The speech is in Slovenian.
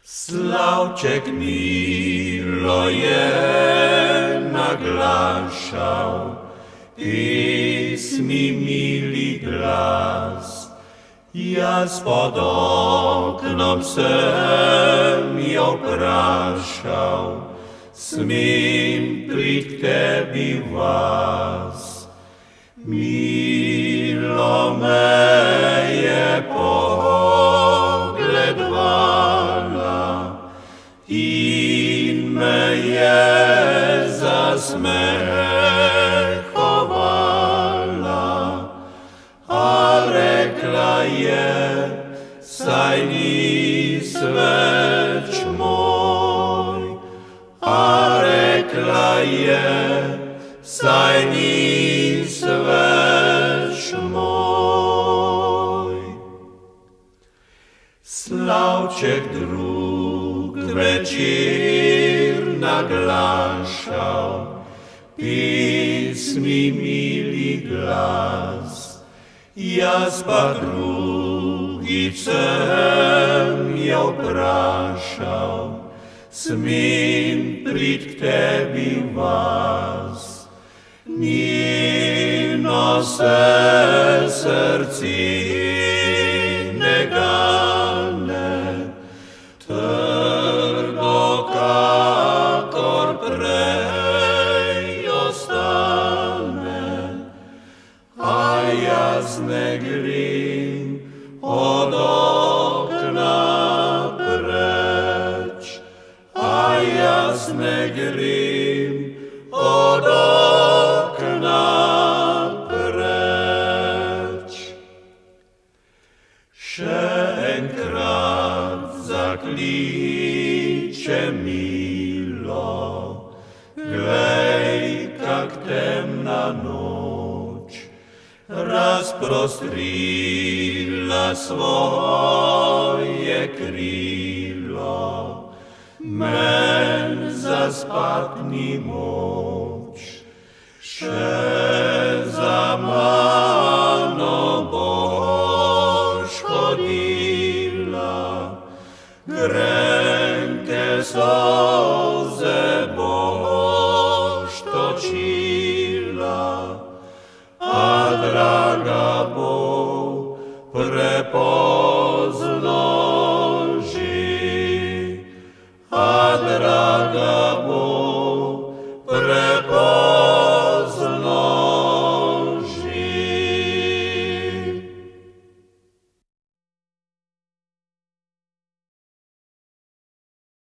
Slavček Milo je naglašal, pismi mili glas. Jaz pod oknom sem jo vprašal, smem prid k tebi vas. Milo me je pogledovala in me je zasmehovala, a rekla je, saj nis več moj, a rekla je, saj nis več moj. Slavček drug večer naglašal, pismi mili glas. Jaz pa drugič sem jo vprašal, smem prid k tebi vas. Njeno se srce ne gane, trdo kakor prej ostane, a jaz ne grem od okna preč, a jaz ne grem od okna preč. Še enkrat zakliče Milo, glej, kak temna noč razprostrila svoje krilo, men zaspat ni moč. Še za mano boš hodila, grenke so